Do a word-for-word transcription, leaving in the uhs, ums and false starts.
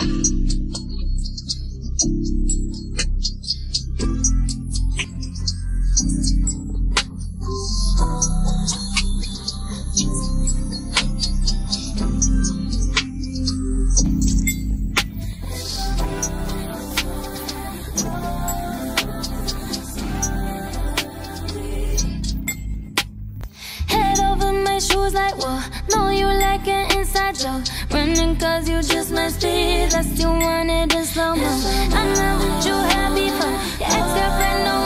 Shoes like, whoa, know you like an inside joke. Running cause you just my speed, last you wanted in slow-mo. I'm not what you had before, your ex-girlfriend know